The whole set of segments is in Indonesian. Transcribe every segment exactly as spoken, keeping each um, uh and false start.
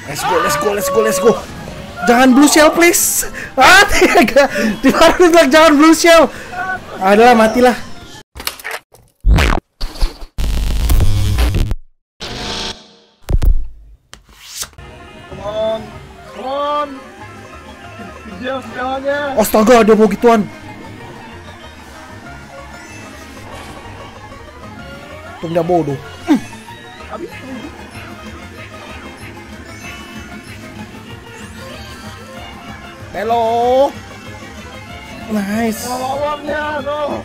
Let's go, let's go, let's go, let's go. Jangan blue shell please. Ah, tiga. Di baru bilang jangan blue shell. Adalah matilah. Come on, come on. Kejar segalanya. Astaga, dia mau gituan. Tunggu bodoh. Habis. Hello. Nice. Lawannya, no.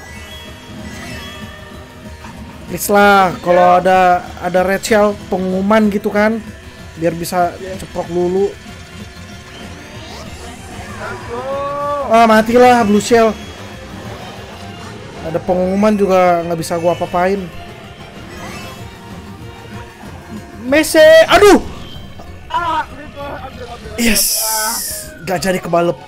Please lah, kalau ada ada red shell pengumuman gitu kan, biar bisa ceprok dulu. Ah, matilah blue shell. Ada pengumuman juga nggak bisa gua apa-apain. Messi, aduh. Yes. Gak jadi kebalep.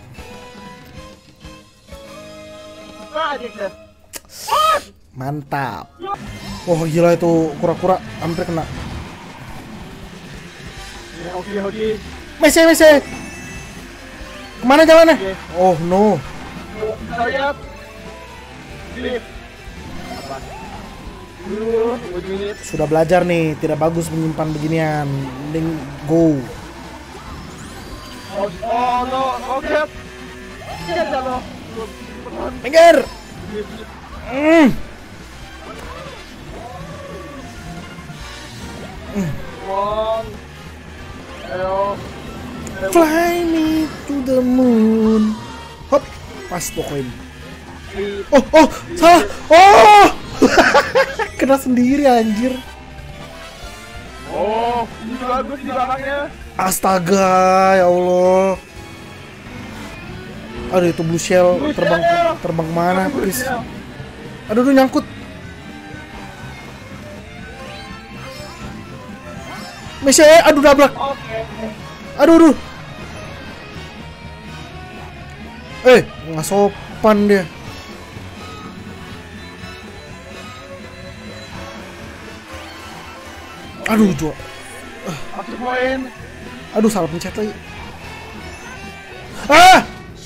Mantap. Oh gila itu kura-kura hampir kena. Oke, oke. Messi, Messi. Kemana jalannya? Oh no. Saya. Flip. Sudah belajar nih, tidak bagus menyimpan beginian. Mending go. Oh, oh no, oke. Kejar lo. Minggir. Mm. One. Ayo. Fly me to the moon. Hop, pas pokoknya. Oh, oh, salah. Oh. Kena sendiri anjir. Oh, ini bagus di belakangnya. Astaga, ya Allah. Aduh itu blue shell terbang terbang kemana, please. Aduh, aduh nyangkut. Messi, aduh double. Aduh, aduh. Eh, nggak sopan dia. Aduh, Jo. Satu poin. Aduh, salah pencet lagi. Ah!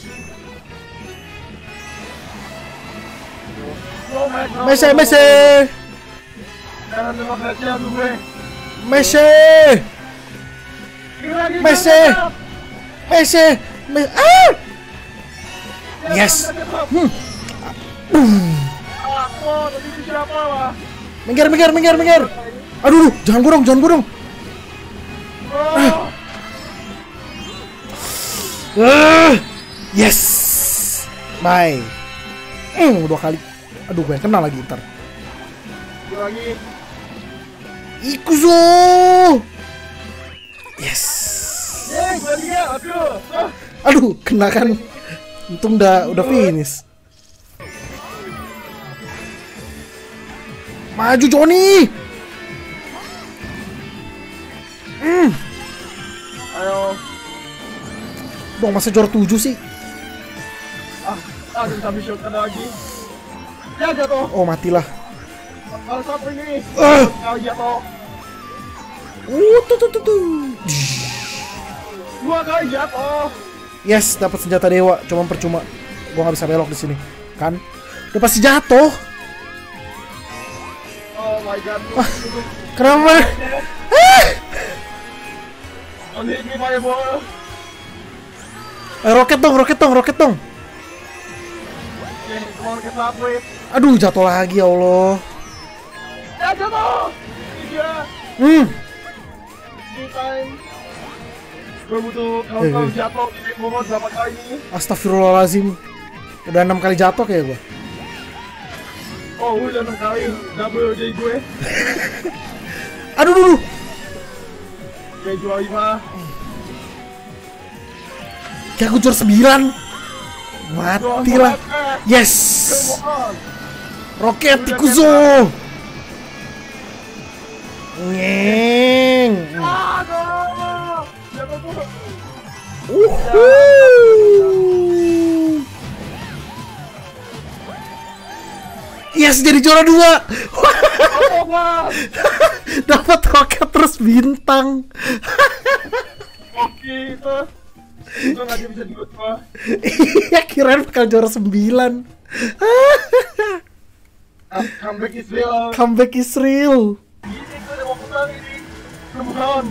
Messi, Messi. Jangan tembak saja gue. Messi. Messi. Messi. Messi. Ah! Yes. Hmm. Oh, tadi siapa lah? Minggir, minggir, minggir, minggir. Aduh, jangan gorong, jangan gorong. Oh. Uh, yes. Bye. Mm, dua kali. Aduh, gue yang kena lagi ntar. Lagi. Ikuzo. Yes. Eh, dia, aduh. Aduh, kena kan. Untung udah udah finish. Maju Johnny. Mm. Ayo. Dong masa juara tujuh sih? Ah, aduh sampai shot lagi. Ya jatuh. Oh matilah. Harus apa ini? Uh. Kau jatuh. Uh, tuh tuh tuh tuh. Dua kali jatuh. Yes, dapat senjata dewa. Cuma percuma. Gua nggak bisa belok di sini, kan? Udah pasti jatuh. Oh my god. Ah, kenapa? Ah. Only me fireball. Eh, roket dong, roket dong, roket dong. Oke, keluar ke subway. Aduh, jatuh lagi ya Allah. Ya jatuh. Tiga. Hmm. Two time. Gue butuh kalau Eh, kau eh. jatuh di bawah berapa kali ini? Astagfirullahalazim. Udah enam kali jatuh kayak gua. Oh, udah enam kali. Double jadi gue. Aduh, dulu. Oke, juara lima. Kayak aku juara sembilan. Matilah. Yes. Roket Ikuzo. Ngeng. Aduh. Jatuh tuh. Uhuh. Yes, jadi juara dua. Dapat roket terus bintang. untung aja bisa di gua. Iya, kirain bakal juara sembilan. Comeback is real. Comeback is real. Ini gua udah mau menang ini. Kemudian.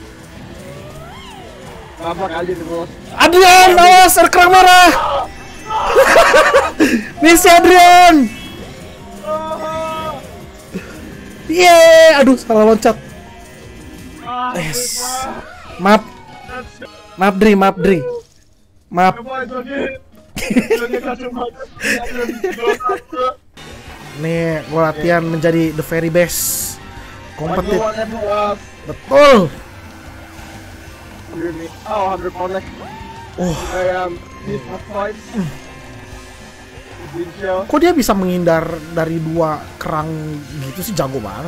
Apa kali nih bos? Adrian, awas, ada kerang merah. Misi Adrian. Yeay, aduh salah loncat. Yes. Maaf. Maaf Dri, maaf Dri. Maaf. Nih, gua latihan menjadi the very best. Kompetitif. Betul. Oh, one hundred connect. Oh. Kayak this fight. Kok dia bisa menghindar dari dua kerang gitu sih, jago banget.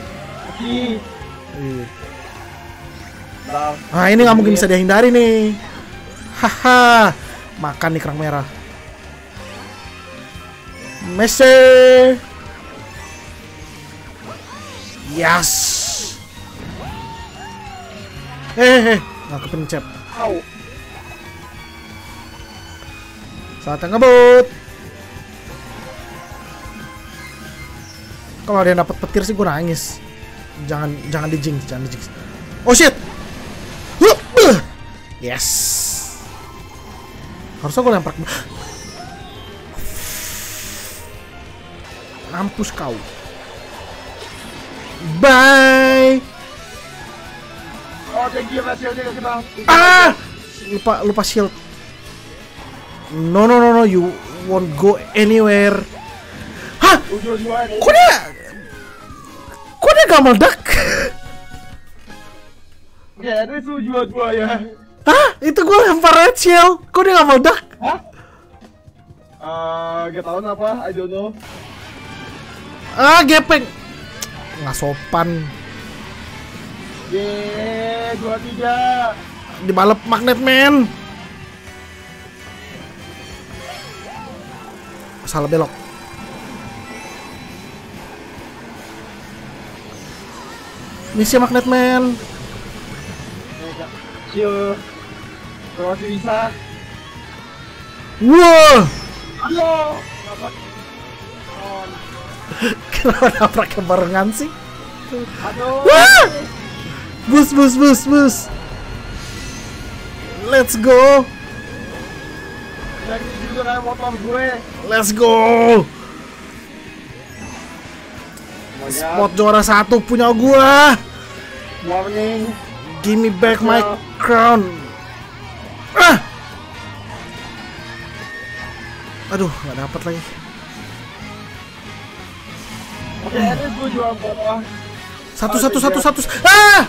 Iya. Nah ini nggak mungkin bisa dihindari nih. Haha, makan nih kerang merah. Messi. Yes. Hehehe, nggak kepencet. Saatnya ngebut. Kalau ada yang dapat petir sih gue nangis. Jangan jangan di jinx, jangan di jinx. Oh shit. Yes. Harusnya gue lempar. Mampus kau. Bye. Oh, thank you, Mas. Shieldnya kena. Ah, lupa lupa shield. No no no no, you won't go anywhere. Hah? Kok dia? Kok dia gak meledak? Ya, itu dua-dua ya. Hah? Itu gue lempar red shield. Kok dia gak meledak? Hah? Ah, gak tau kenapa, I don't know. Ah, gepeng. Nggak sopan. Yeay, dua tiga. Dibalap magnet man. Salah belok. Misi magnet man. Chill. Terus bisa. Wow. Halo. Kenapa nabraknya barengan sih? Aduh. Wah! Bus bus bus bus. Let's go. Jadi juga kayak motor gue. Let's go. Spot juara satu punya gua. Warning. Give me back my crown. Ah. Aduh, nggak dapat lagi. Oke, ini gue jual bawah. Satu satu satu satu. Ah!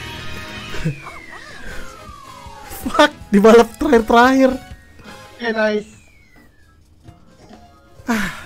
Fuck, dibalap terakhir terakhir. Oke, nice. Ah.